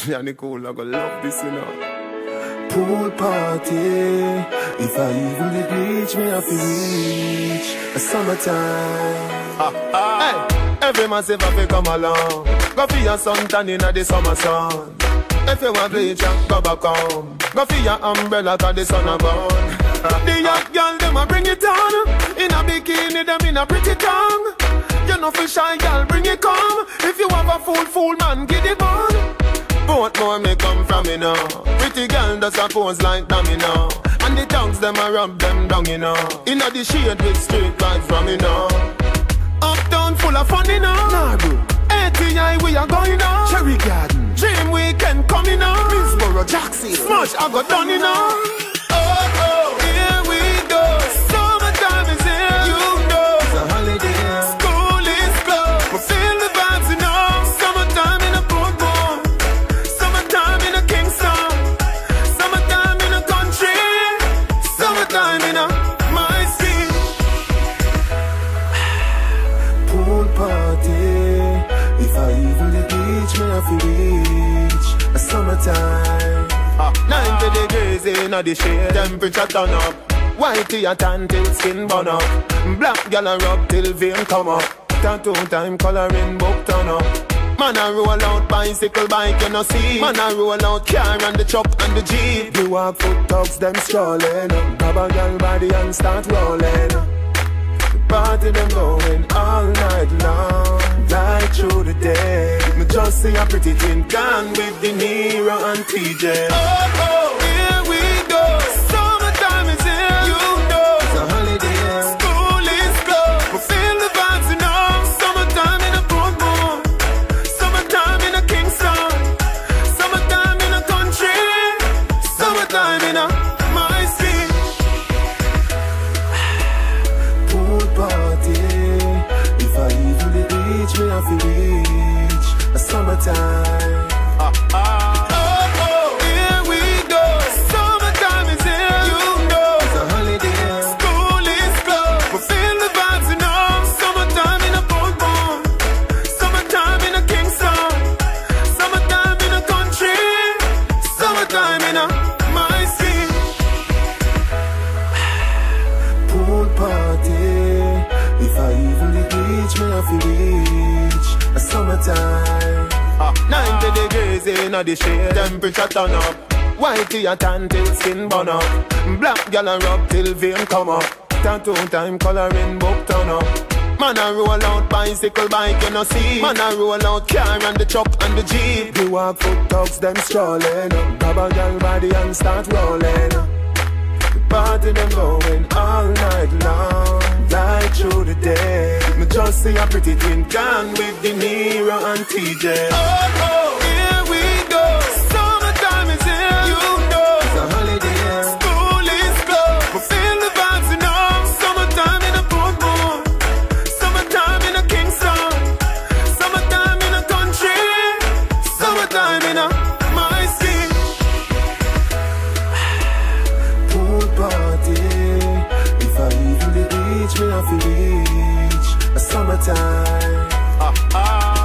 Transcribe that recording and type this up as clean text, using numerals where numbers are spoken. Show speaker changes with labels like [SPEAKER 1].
[SPEAKER 1] Yanni cool, I gonna love this, you know.
[SPEAKER 2] Pool party. If I even did reach, me have to reach a summertime.
[SPEAKER 1] Hey, every man say if I come along, go for your suntan in the summer sun. If you want bleach, go back home. Go for your umbrella, cause the sun a burn. The young girl, them a bring it on. In a bikini, them in a pretty tongue. You know for shy girl, bring it come. If you have a fool man, get it on. Both more may come from me now. Pretty girl does a pose like dummy now. And the tongues them a rub them down, you know. Inna the shade with street vibes from me now. Uptown full of fun, you know.
[SPEAKER 2] Nah, bro.
[SPEAKER 1] ATI we are going now.
[SPEAKER 2] Cherry Garden.
[SPEAKER 1] Dream Weekend coming now.
[SPEAKER 2] Middlesboro, Jackson.
[SPEAKER 1] Smash I got done, you know. Oh, here we go. Summertime is here, you know.
[SPEAKER 2] It's a holiday.
[SPEAKER 1] School is closed. We feel the vibes, you know. Summertime in a Portmore. Summertime in a Kingston. Summertime in a country. Summertime in a my city.
[SPEAKER 2] Pool party. If I even did reach, me have to reach a summertime.
[SPEAKER 1] 90 degrees in the shade, temperature turn up. Whitey a tan till skin burn up. Black gal a rub till vein come up. Tattoo time coloring book turn up. Man a roll out bicycle bike you no see. Man a roll out car and the truck and the jeep.
[SPEAKER 2] You walk foot dogs them strolling. Grab a gal body and start rolling. The party them going all night long. Right through the day. Me just see a pretty thing gone with De Niro and TJ.
[SPEAKER 1] Oh, here we go. Summertime is here, you know.
[SPEAKER 2] It's a holiday.
[SPEAKER 1] School is closed. We feel the vibes, you know. Summertime in a Portmore. Summertime in a Kingston. Summertime in a country. Summertime in a my city.
[SPEAKER 2] Pool party. If I even did reach, me have to reach a summertime.
[SPEAKER 1] Here we go. Summertime is here, you know.
[SPEAKER 2] It's a holiday.
[SPEAKER 1] School is closed. We feel the vibes, you know. Summertime in a Portmore. Summertime in a Kingston. Summertime in a country. Summertime in a my city.
[SPEAKER 2] Pool party. If I even did reach, me have to reach a summertime.
[SPEAKER 1] 90 degrees in the shade, temperature turn up. Whitey a tan till skin burn up. Black gal a rub till vein come up. Tattoo time coloring book turn up. Man a roll out bicycle bike you no see. Man a roll out car and the truck and the jeep.
[SPEAKER 2] You walk foot dogs them strolling. Grab a gal body and start rolling. The party them going all night long. Right through the day. Me just see a pretty thing gone with De Niro and TJ.
[SPEAKER 1] Oh, here we go. Summertime is here, you know.
[SPEAKER 2] It's a holiday.
[SPEAKER 1] School is closed. We feel the vibes, you know. Summertime in a Portmore. Summertime in a Kingston. Summertime in a country. Summertime in a my city.
[SPEAKER 2] Pool party. If I even did reach, me have to reach a summertime.